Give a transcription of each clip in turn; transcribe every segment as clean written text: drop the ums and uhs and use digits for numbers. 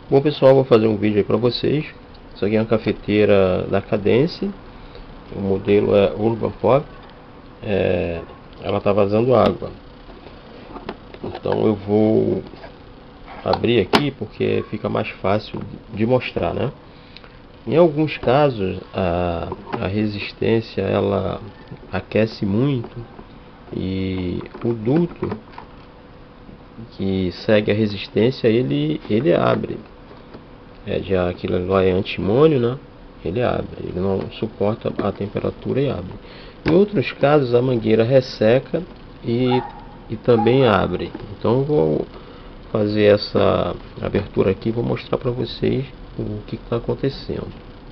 Bom pessoal, vou fazer um vídeo aí para vocês. Isso aqui é uma cafeteira da Cadence. O modelo é Urban Pop. Ela está vazando água. Então eu vou abrir aqui porque fica mais fácil de mostrar, né? Em alguns casos a resistência ela aquece muito e o duto que segue a resistência ele abre. Já aquilo lá é antimônio, né? Ele abre, ele não suporta a temperatura e abre. Em outros casos a mangueira resseca e também abre. Então eu vou fazer essa abertura aqui e vou mostrar para vocês o que está acontecendo.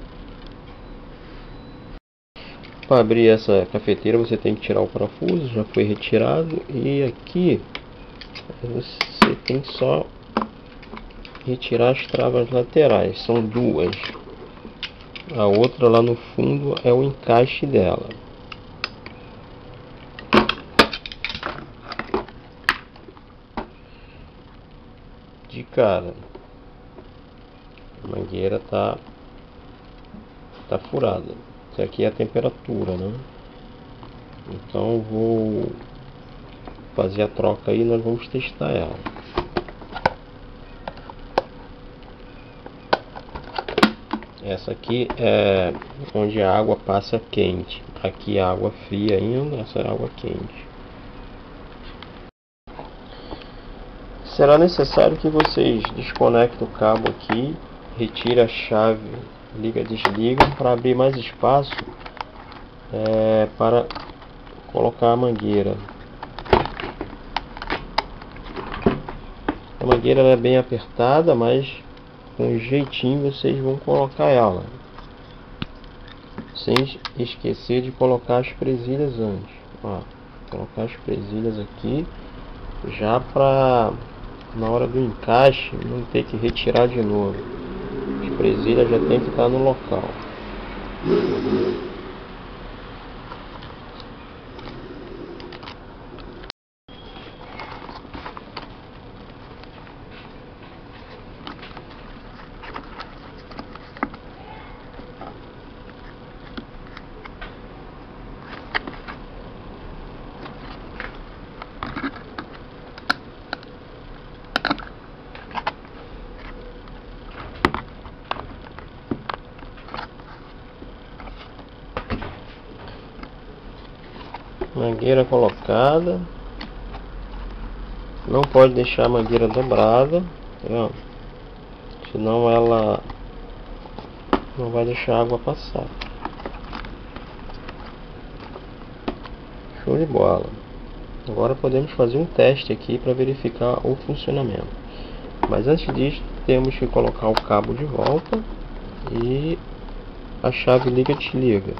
Para abrir essa cafeteira você tem que tirar o parafuso, já foi retirado, e aqui você tem que só retirar as travas laterais, são duas. A outra lá no fundo é o encaixe dela. De cara, a mangueira tá furada. Isso aqui é a temperatura, né? Então eu vou fazer a troca aí e nós vamos testar ela. Essa aqui é onde a água passa quente. Aqui a água fria ainda, essa é a água quente. Será necessário que vocês desconectem o cabo aqui, retire a chave, liga, desliga, para abrir mais espaço para colocar a mangueira. A mangueira é bem apertada, mas com jeitinho vocês vão colocar ela, sem esquecer de colocar as presilhas antes. Ó, colocar as presilhas aqui já para na hora do encaixe não ter que retirar de novo. As presilhas já tem que estar no local. Mangueira colocada. Não pode deixar a mangueira dobrada, tá? Senão ela não vai deixar a água passar. Show de bola. Agora podemos fazer um teste aqui para verificar o funcionamento. Mas antes disso, temos que colocar o cabo de volta e a chave liga-desliga.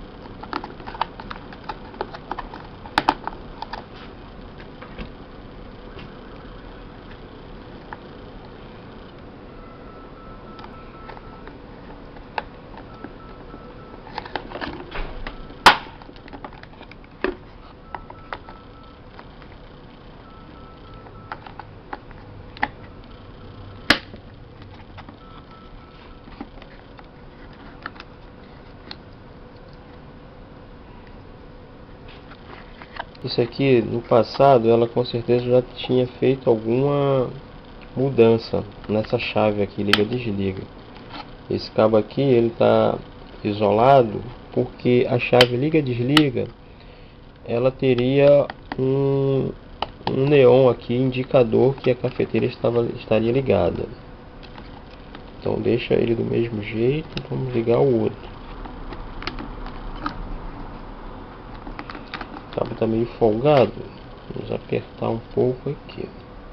Isso aqui no passado ela com certeza já tinha feito alguma mudança nessa chave aqui, liga-desliga. Esse cabo aqui ele está isolado porque a chave liga-desliga ela teria um neon aqui indicador que a cafeteira estaria ligada. Então deixa ele do mesmo jeito, vamos ligar o outro. O cabo está meio folgado, vamos apertar um pouco aqui.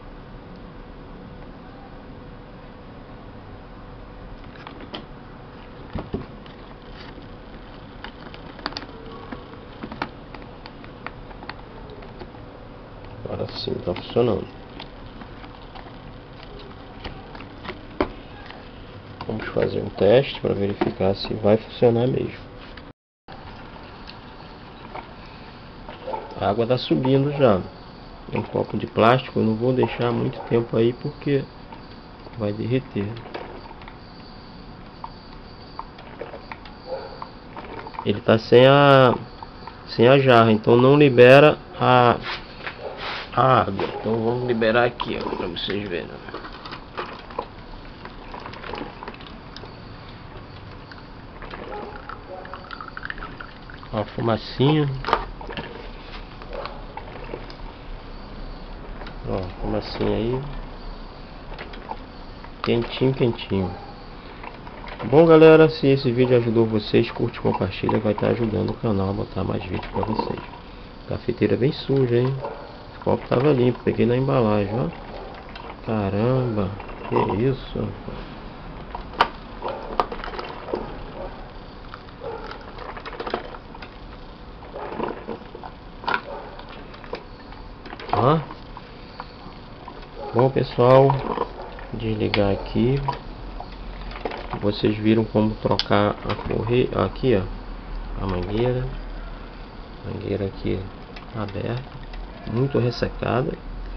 Agora sim está funcionando. Vamos fazer um teste para verificar se vai funcionar mesmo. A água está subindo já. É um copo de plástico, eu não vou deixar muito tempo aí porque vai derreter. Ele tá sem a jarra, então não libera a água. Então vamos liberar aqui, ó, para vocês verem. Ó, a fumacinha. Ó, fumacinha aí. Quentinho, quentinho. Bom, galera, se esse vídeo ajudou vocês, curte, compartilha, vai estar ajudando o canal a botar mais vídeos para vocês. Cafeteira bem suja, hein? O copo tava limpo, peguei na embalagem, ó. Caramba, que isso? Ó. Bom, pessoal, desligar aqui. Vocês viram como trocar a correia aqui, ó, a mangueira aqui aberta, muito ressecada.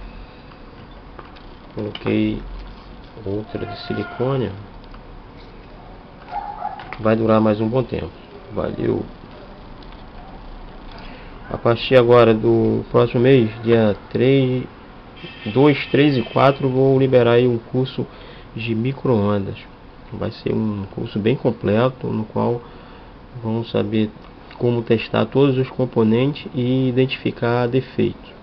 Coloquei outra de silicone, vai durar mais um bom tempo. Valeu. A partir agora do próximo mês, dia 2, 3 e 4, vou liberar aí um curso de micro-ondas. Vai ser um curso bem completo, no qual vamos saber como testar todos os componentes e identificar defeitos.